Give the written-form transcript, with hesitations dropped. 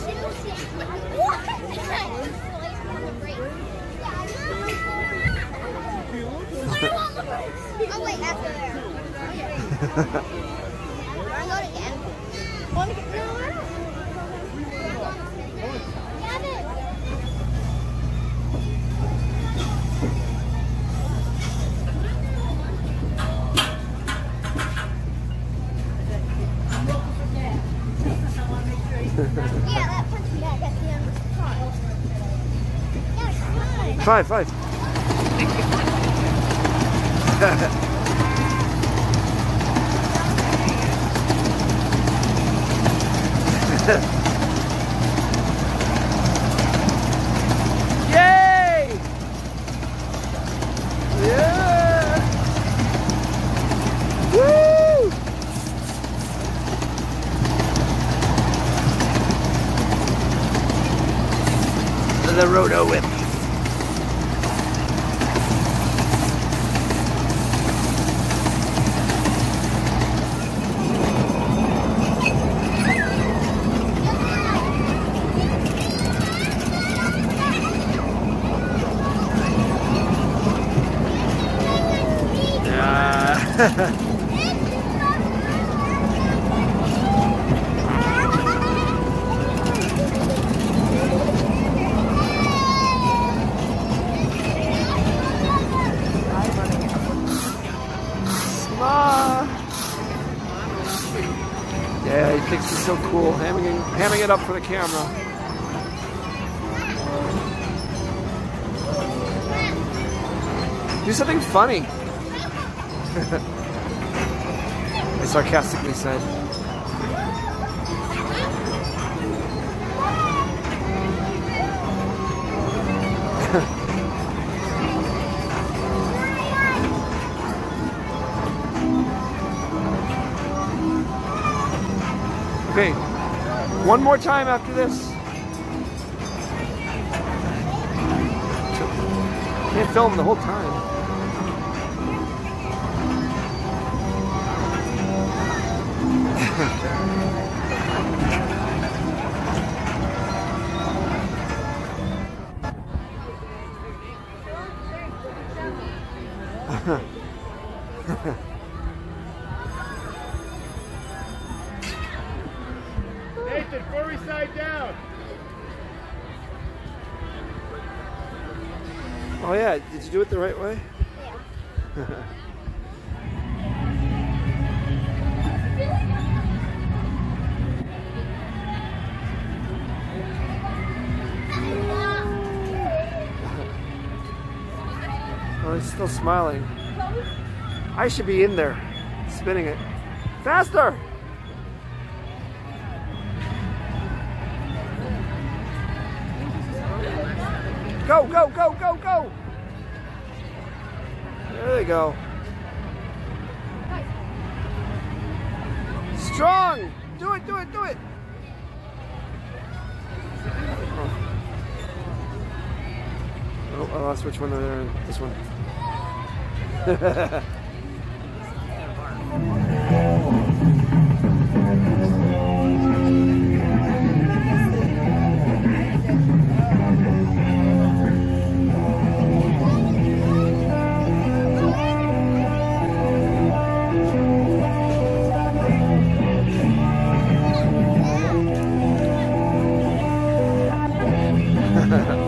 Oh wait, after there. Wanna go again? Wanna get yeah, that punching bag at the end was five. Five. Yay! Yeah! Woo! The Roto Whip. Yeah, he thinks he's so cool, hamming it up for the camera. Do something funny. I sarcastically said. Okay, one more time after this. Can't film the whole time. Nathan, furry side down. Oh yeah, did you do it the right way? Yeah. Oh, he's still smiling. I should be in there, spinning it. Faster! Go, go, go, go, go! There they go. Strong! Do it, do it, do it! Oh, I lost which one they're in. This one. Ha ha ha.